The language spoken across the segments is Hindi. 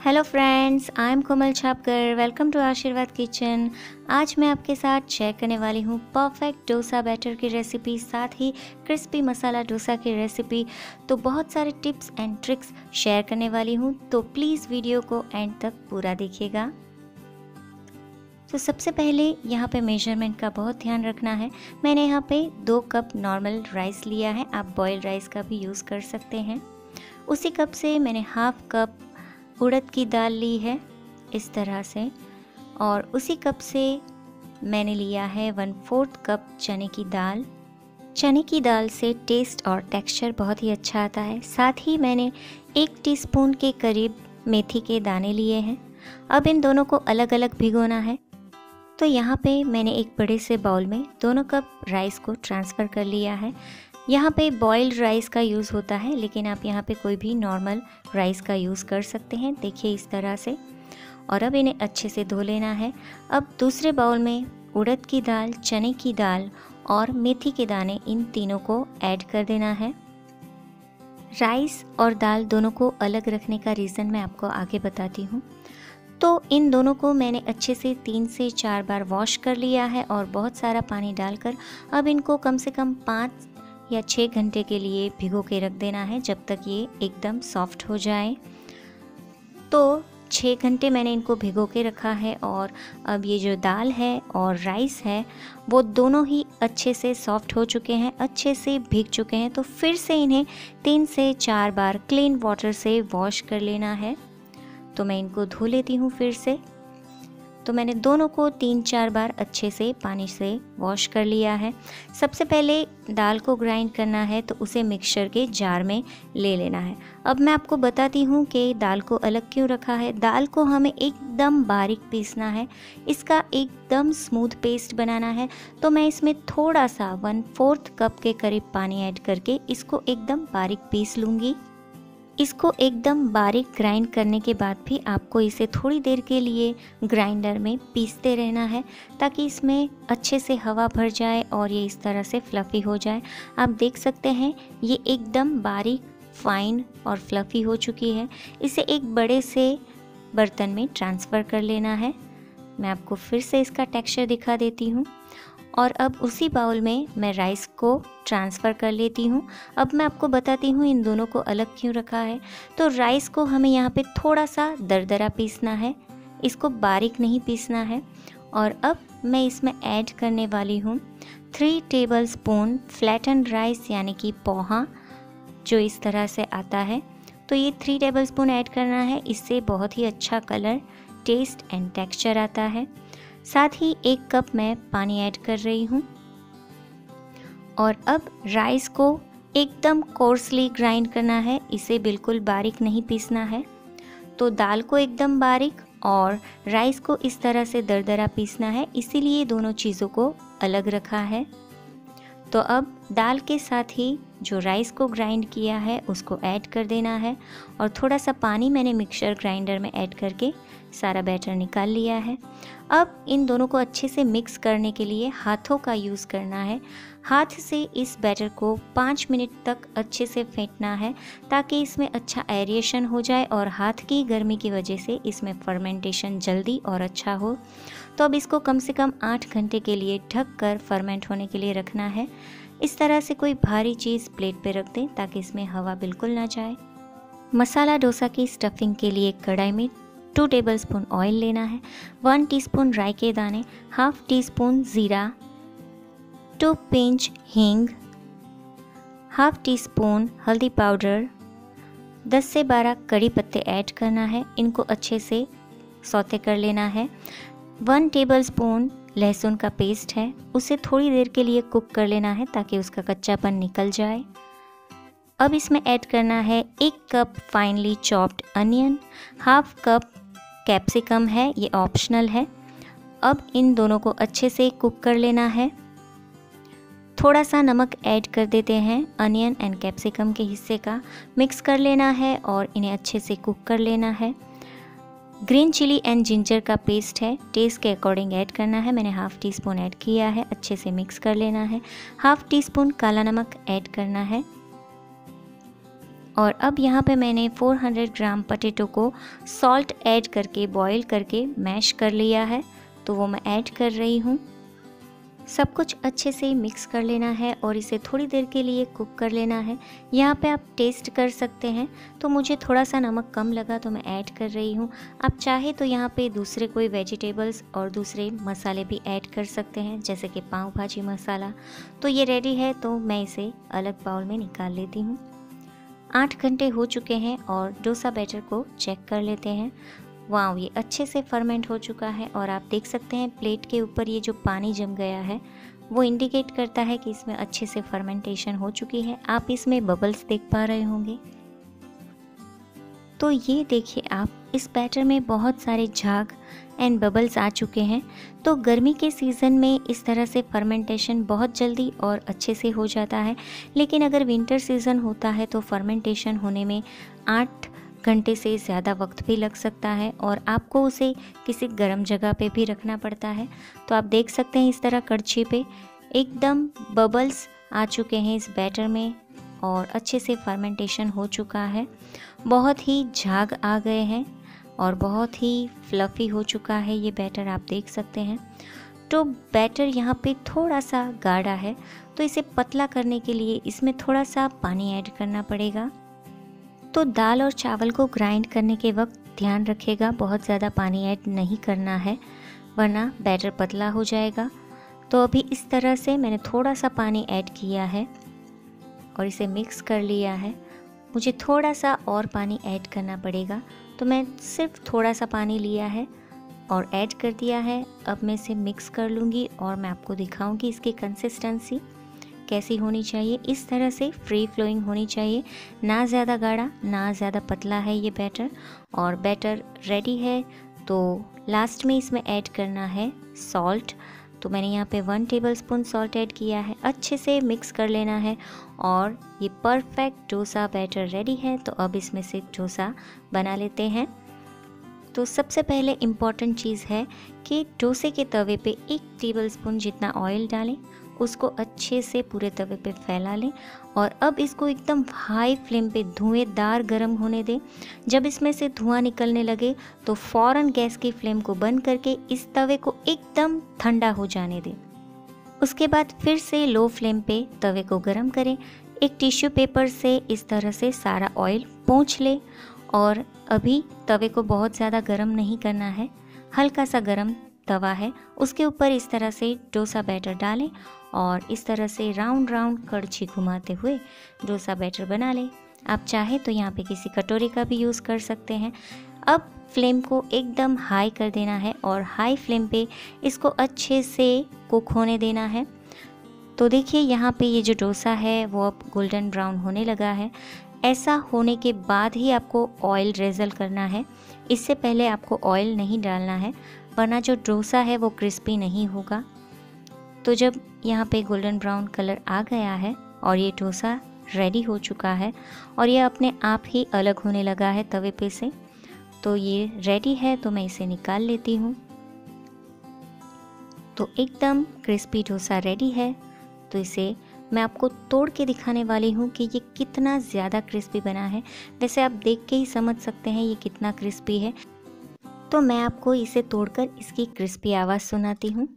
Hello friends, I am Komal Chhapkar. Welcome to Aashirvaad kitchen. आज मैं आपके साथ शेयर करने वाली हूँ परफेक्ट डोसा बैटर की रेसिपी, साथ ही क्रिस्पी मसाला डोसा की रेसिपी। तो बहुत सारे टिप्स एंड ट्रिक्स शेयर करने वाली हूँ, तो प्लीज़ वीडियो को एंड तक पूरा देखिएगा। तो सबसे पहले यहाँ पे मेजरमेंट का बहुत ध्यान रखना है। मैंने यहाँ पे 2 कप नॉर्मल राइस लिया है, आप बॉइल्ड राइस का भी यूज़ कर सकते हैं। उसी कप से मैंने हाफ कप उड़द की दाल ली है इस तरह से, और उसी कप से मैंने लिया है 1/4 कप चने की दाल। चने की दाल से टेस्ट और टेक्सचर बहुत ही अच्छा आता है। साथ ही मैंने 1 टीस्पून के करीब मेथी के दाने लिए हैं। अब इन दोनों को अलग अलग भिगोना है। तो यहाँ पे मैंने एक बड़े से बाउल में दोनों कप राइस को ट्रांसफ़र कर लिया है। यहाँ पे बॉइल्ड राइस का यूज़ होता है, लेकिन आप यहाँ पे कोई भी नॉर्मल राइस का यूज़ कर सकते हैं, देखिए इस तरह से। और अब इन्हें अच्छे से धो लेना है। अब दूसरे बाउल में उड़द की दाल, चने की दाल और मेथी के दाने, इन तीनों को ऐड कर देना है। राइस और दाल दोनों को अलग रखने का रीज़न मैं आपको आगे बताती हूँ। तो इन दोनों को मैंने अच्छे से 3 से 4 बार वॉश कर लिया है और बहुत सारा पानी डालकर अब इनको कम से कम 5 या 6 घंटे के लिए भिगो के रख देना है, जब तक ये एकदम सॉफ्ट हो जाए। तो 6 घंटे मैंने इनको भिगो के रखा है और अब ये जो दाल है और राइस है वो दोनों ही अच्छे से सॉफ्ट हो चुके हैं, अच्छे से भीग चुके हैं। तो फिर से इन्हें 3 से 4 बार क्लीन वाटर से वॉश कर लेना है। तो मैं इनको धो लेती हूँ फिर से। तो मैंने दोनों को 3-4 बार अच्छे से पानी से वॉश कर लिया है। सबसे पहले दाल को ग्राइंड करना है, तो उसे मिक्सचर के जार में ले लेना है। अब मैं आपको बताती हूँ कि दाल को अलग क्यों रखा है। दाल को हमें एकदम बारीक पीसना है, इसका एकदम स्मूथ पेस्ट बनाना है। तो मैं इसमें थोड़ा सा 1/4 कप के करीब पानी ऐड करके इसको एकदम बारीक पीस लूँगी। इसको एकदम बारीक ग्राइंड करने के बाद भी आपको इसे थोड़ी देर के लिए ग्राइंडर में पीसते रहना है, ताकि इसमें अच्छे से हवा भर जाए और ये इस तरह से फ्लफ़ी हो जाए। आप देख सकते हैं ये एकदम बारीक, फाइन और फ्लफ़ी हो चुकी है। इसे एक बड़े से बर्तन में ट्रांसफ़र कर लेना है। मैं आपको फिर से इसका टेक्सचर दिखा देती हूँ। और अब उसी बाउल में मैं राइस को ट्रांसफ़र कर लेती हूँ। अब मैं आपको बताती हूँ इन दोनों को अलग क्यों रखा है। तो राइस को हमें यहाँ पे थोड़ा सा दरदरा पीसना है, इसको बारीक नहीं पीसना है। और अब मैं इसमें ऐड करने वाली हूँ 3 टेबलस्पून फ्लैटन राइस, यानी कि पोहा, जो इस तरह से आता है। तो ये 3 टेबलस्पून ऐड करना है, इससे बहुत ही अच्छा कलर, टेस्ट एंड टेक्सचर आता है। साथ ही 1 कप मैं पानी ऐड कर रही हूँ। और अब राइस को एकदम कोर्सली ग्राइंड करना है, इसे बिल्कुल बारीक नहीं पीसना है। तो दाल को एकदम बारीक और राइस को इस तरह से दरदरा पीसना है, इसीलिए दोनों चीज़ों को अलग रखा है। तो अब दाल के साथ ही जो राइस को ग्राइंड किया है उसको ऐड कर देना है, और थोड़ा सा पानी मैंने मिक्सचर ग्राइंडर में ऐड करके सारा बैटर निकाल लिया है। अब इन दोनों को अच्छे से मिक्स करने के लिए हाथों का यूज़ करना है। हाथ से इस बैटर को 5 मिनट तक अच्छे से फेंटना है, ताकि इसमें अच्छा एरिएशन हो जाए और हाथ की गर्मी की वजह से इसमें फर्मेंटेशन जल्दी और अच्छा हो। तो अब इसको कम से कम 8 घंटे के लिए ढक कर फर्मेंट होने के लिए रखना है। इस तरह से कोई भारी चीज़ प्लेट पे रख दें, ताकि इसमें हवा बिल्कुल ना जाए। मसाला डोसा की स्टफिंग के लिए कढ़ाई में 2 टेबलस्पून ऑयल लेना है, 1 टीस्पून राई के दाने, हाफ टीस्पून ज़ीरा, 2 पिंच हींग, हाफ टीस्पून हल्दी पाउडर, 10 से 12 कड़ी पत्ते ऐड करना है। इनको अच्छे से सौते कर लेना है। 1 टेबलस्पून लहसुन का पेस्ट है, उसे थोड़ी देर के लिए कुक कर लेना है, ताकि उसका कच्चापन निकल जाए। अब इसमें ऐड करना है 1 cup finely chopped onion, half cup capsicum है, ये ऑप्शनल है। अब इन दोनों को अच्छे से कुक कर लेना है। थोड़ा सा नमक ऐड कर देते हैं अनियन एंड कैप्सिकम के हिस्से का, मिक्स कर लेना है और इन्हें अच्छे से कुक कर लेना है। ग्रीन चिली एंड जिंजर का पेस्ट है, टेस्ट के अकॉर्डिंग ऐड करना है। मैंने हाफ टी स्पून ऐड किया है, अच्छे से मिक्स कर लेना है। हाफ टी स्पून काला नमक ऐड करना है और अब यहाँ पे मैंने 400 ग्राम पोटैटो को सॉल्ट ऐड करके बॉईल करके मैश कर लिया है, तो वो मैं ऐड कर रही हूँ। सब कुछ अच्छे से मिक्स कर लेना है और इसे थोड़ी देर के लिए कुक कर लेना है। यहाँ पे आप टेस्ट कर सकते हैं, तो मुझे थोड़ा सा नमक कम लगा तो मैं ऐड कर रही हूँ। आप चाहे तो यहाँ पे दूसरे कोई वेजिटेबल्स और दूसरे मसाले भी ऐड कर सकते हैं, जैसे कि पाव भाजी मसाला। तो ये रेडी है, तो मैं इसे अलग बाउल में निकाल लेती हूँ। 8 घंटे हो चुके हैं और डोसा बैटर को चेक कर लेते हैं। वाह, ये अच्छे से फर्मेंट हो चुका है और आप देख सकते हैं प्लेट के ऊपर ये जो पानी जम गया है वो इंडिकेट करता है कि इसमें अच्छे से फर्मेंटेशन हो चुकी है। आप इसमें बबल्स देख पा रहे होंगे। तो ये देखिए आप, इस बैटर में बहुत सारे झाग एंड बबल्स आ चुके हैं। तो गर्मी के सीज़न में इस तरह से फर्मेंटेशन बहुत जल्दी और अच्छे से हो जाता है, लेकिन अगर विंटर सीज़न होता है तो फर्मेंटेशन होने में 8 घंटे से ज़्यादा वक्त भी लग सकता है और आपको उसे किसी गर्म जगह पे भी रखना पड़ता है। तो आप देख सकते हैं इस तरह कड़छी पे एकदम बबल्स आ चुके हैं इस बैटर में और अच्छे से फर्मेंटेशन हो चुका है। बहुत ही झाग आ गए हैं और बहुत ही फ्लफ़ी हो चुका है ये बैटर, आप देख सकते हैं। तो बैटर यहाँ पे थोड़ा सा गाढ़ा है, तो इसे पतला करने के लिए इसमें थोड़ा सा पानी ऐड करना पड़ेगा। तो दाल और चावल को ग्राइंड करने के वक्त ध्यान रखिएगा, बहुत ज़्यादा पानी ऐड नहीं करना है, वरना बैटर पतला हो जाएगा। तो अभी इस तरह से मैंने थोड़ा सा पानी ऐड किया है और इसे मिक्स कर लिया है। मुझे थोड़ा सा और पानी ऐड करना पड़ेगा, तो मैं सिर्फ थोड़ा सा पानी लिया है और ऐड कर दिया है। अब मैं इसे मिक्स कर लूँगी और मैं आपको दिखाऊंगी इसकी कंसिस्टेंसी कैसी होनी चाहिए। इस तरह से फ्री फ्लोइंग होनी चाहिए, ना ज़्यादा गाढ़ा ना ज़्यादा पतला है ये बैटर। और बैटर रेडी है, तो लास्ट में इसमें ऐड करना है सॉल्ट। तो मैंने यहाँ पे 1 टेबलस्पून सॉल्ट ऐड किया है। अच्छे से मिक्स कर लेना है और ये परफेक्ट डोसा बैटर रेडी है। तो अब इसमें से डोसा बना लेते हैं। तो सबसे पहले इम्पॉर्टेंट चीज़ है कि डोसे के तवे पे 1 टेबलस्पून जितना ऑयल डालें, उसको अच्छे से पूरे तवे पे फैला लें और अब इसको एकदम हाई फ्लेम पे धुएंदार गर्म होने दें। जब इसमें से धुआं निकलने लगे तो फ़ौरन गैस की फ्लेम को बंद करके इस तवे को एकदम ठंडा हो जाने दें। उसके बाद फिर से लो फ्लेम पे तवे को गर्म करें। एक टिश्यू पेपर से इस तरह से सारा ऑयल पोंछ लें और अभी तवे को बहुत ज़्यादा गर्म नहीं करना है, हल्का सा गर्म तवा है, उसके ऊपर इस तरह से डोसा बैटर डालें और इस तरह से राउंड राउंड कड़छी घुमाते हुए डोसा बैटर बना लें। आप चाहे तो यहाँ पे किसी कटोरी का भी यूज़ कर सकते हैं। अब फ्लेम को एकदम हाई कर देना है और हाई फ्लेम पे इसको अच्छे से कुक होने देना है। तो देखिए यहाँ पे ये जो डोसा है वो अब गोल्डन ब्राउन होने लगा है। ऐसा होने के बाद ही आपको ऑयल रेज़ल करना है, इससे पहले आपको ऑयल नहीं डालना है, वरना जो डोसा है वो क्रिस्पी नहीं होगा। तो जब यहाँ पे गोल्डन ब्राउन कलर आ गया है और ये डोसा रेडी हो चुका है और ये अपने आप ही अलग होने लगा है तवे पे से, तो ये रेडी है। तो मैं इसे निकाल लेती हूँ। तो एकदम क्रिस्पी डोसा रेडी है। तो इसे मैं आपको तोड़ के दिखाने वाली हूँ कि ये कितना ज़्यादा क्रिस्पी बना है। वैसे आप देख के ही समझ सकते हैं ये कितना क्रिस्पी है। तो मैं आपको इसे तोड़कर इसकी क्रिस्पी आवाज़ सुनाती हूँ।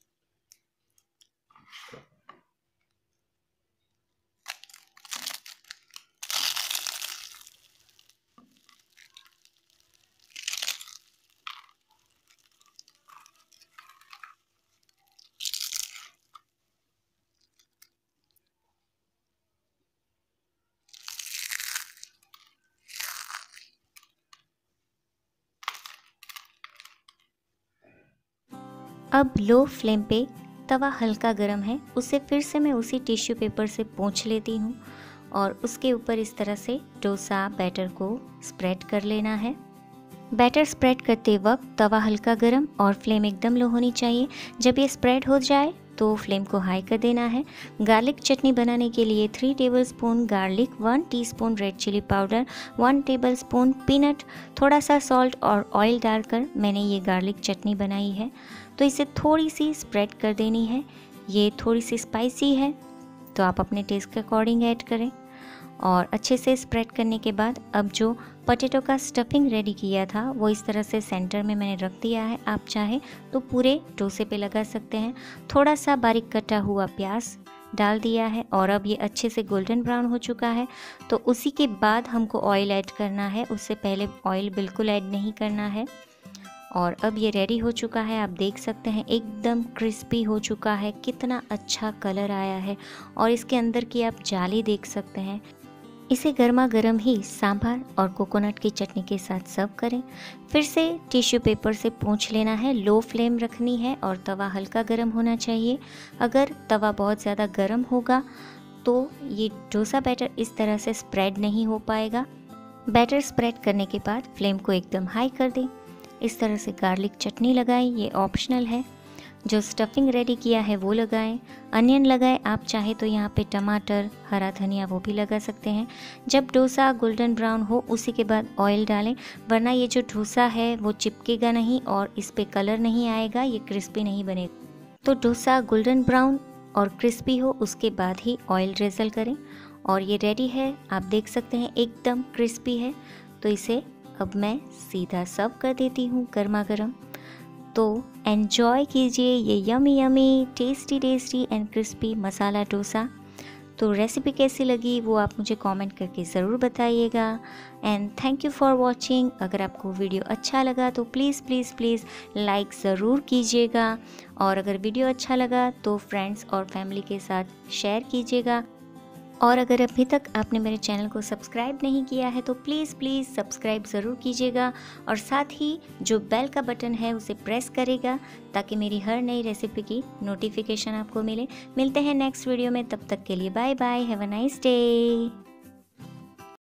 अब लो फ्लेम पे तवा हल्का गर्म है, उसे फिर से मैं उसी टिश्यू पेपर से पोंछ लेती हूँ और उसके ऊपर इस तरह से डोसा बैटर को स्प्रेड कर लेना है। बैटर स्प्रेड करते वक्त तवा हल्का गर्म और फ्लेम एकदम लो होनी चाहिए। जब ये स्प्रेड हो जाए तो फ्लेम को हाई कर देना है। गार्लिक चटनी बनाने के लिए 3 tablespoon garlic, 1 teaspoon red chilli powder, 1 tablespoon peanut, थोड़ा सा सॉल्ट और ऑयल डालकर मैंने ये गार्लिक चटनी बनाई है। तो इसे थोड़ी सी स्प्रेड कर देनी है। ये थोड़ी सी स्पाइसी है तो आप अपने टेस्ट के अकॉर्डिंग ऐड करें। और अच्छे से स्प्रेड करने के बाद अब जो पोटैटो का स्टफिंग रेडी किया था वो इस तरह से सेंटर में मैंने रख दिया है। आप चाहे तो पूरे डोसे पे लगा सकते हैं। थोड़ा सा बारीक कटा हुआ प्याज डाल दिया है और अब ये अच्छे से गोल्डन ब्राउन हो चुका है। तो उसी के बाद हमको ऑयल ऐड करना है, उससे पहले ऑयल बिल्कुल ऐड नहीं करना है। और अब ये रेडी हो चुका है। आप देख सकते हैं एकदम क्रिस्पी हो चुका है, कितना अच्छा कलर आया है और इसके अंदर की आप जाली देख सकते हैं। इसे गर्मा गर्म ही सांभर और कोकोनट की चटनी के साथ सर्व करें। फिर से टिश्यू पेपर से पोंछ लेना है, लो फ्लेम रखनी है और तवा हल्का गर्म होना चाहिए। अगर तवा बहुत ज़्यादा गर्म होगा तो ये डोसा बैटर इस तरह से स्प्रेड नहीं हो पाएगा। बैटर स्प्रेड करने के बाद फ्लेम को एकदम हाई कर दें। इस तरह से गार्लिक चटनी लगाएं, ये ऑप्शनल है। जो स्टफिंग रेडी किया है वो लगाएं, अनियन लगाएं, आप चाहे तो यहाँ पे टमाटर, हरा धनिया वो भी लगा सकते हैं। जब डोसा गोल्डन ब्राउन हो उसी के बाद ऑयल डालें, वरना ये जो डोसा है वो चिपकेगा नहीं और इस पे कलर नहीं आएगा, ये क्रिस्पी नहीं बनेगा। तो डोसा गोल्डन ब्राउन और क्रिस्पी हो उसके बाद ही ऑयल ड्रेजल करें और ये रेडी है। आप देख सकते हैं एकदम क्रिस्पी है। तो इसे अब मैं सीधा सर्व कर देती हूँ गर्मा गर्म। तो एन्जॉय कीजिए ये yummy yummy tasty tasty and crispy masala dosa. तो रेसिपी कैसी लगी वो आप मुझे कमेंट करके ज़रूर बताइएगा। And thank you for watching. अगर आपको वीडियो अच्छा लगा तो प्लीज़ प्लीज़ प्लीज़ लाइक ज़रूर कीजिएगा और अगर वीडियो अच्छा लगा तो फ्रेंड्स और फैमिली के साथ शेयर कीजिएगा। और अगर अभी तक आपने मेरे चैनल को सब्सक्राइब नहीं किया है तो प्लीज़ प्लीज़ सब्सक्राइब ज़रूर कीजिएगा और साथ ही जो बेल का बटन है उसे प्रेस करेगा ताकि मेरी हर नई रेसिपी की नोटिफिकेशन आपको मिले। मिलते हैं नेक्स्ट वीडियो में, तब तक के लिए bye bye, have a nice day.